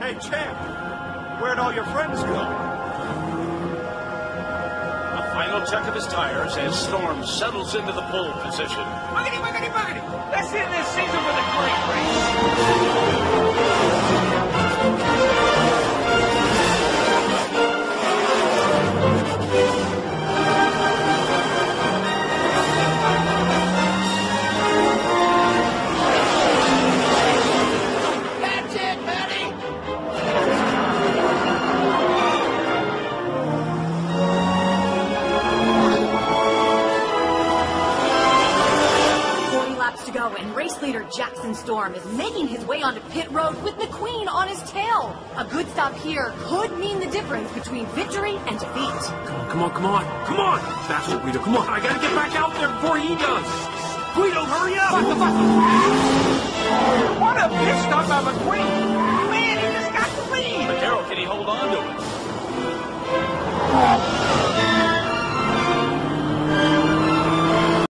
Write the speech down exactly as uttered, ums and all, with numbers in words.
Hey, champ, where'd all your friends go? A final check of his tires as Storm settles into the pole position. Muggity, muggity, muggity! Let's end this season with a great race! That's it, Matty! forty laps to go, and race leader Jackson Storm is making his way onto pit road with McQueen on his tail. A good stop here could mean the difference between victory and defeat. Come on, come on, come on, come on! Faster, Guido, come on! I gotta get back out there before he does! Guido, hurry up! What a pit stop by McQueen!